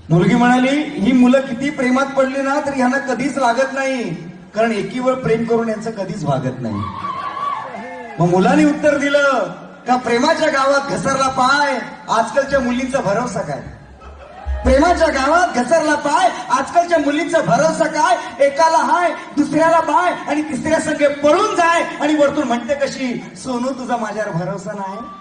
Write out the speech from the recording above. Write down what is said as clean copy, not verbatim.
मुलगी म्हणाली, ही मुलं किती प्रेमात पडली ना तरी ह्यांना कधीच लागत नाही, कारण एकीवर प्रेम करून यांचं कधीच भागत नाही. मग मुलांनी उत्तर दिलं का प्रेमाच्या गावात घसरला पाय, आजकालच्या मुलींचा भरोसा काय. प्रेमाच्या गावात घसरला पाय, आजकालच्या मुलींचा भरोसा काय. एकाला हाय, दुसऱ्याला बाय आणि तिसऱ्या संगे पळून जाय आणि वरतून म्हणते कशी, सोनू तुझा माझ्यावर भरोसा नाही.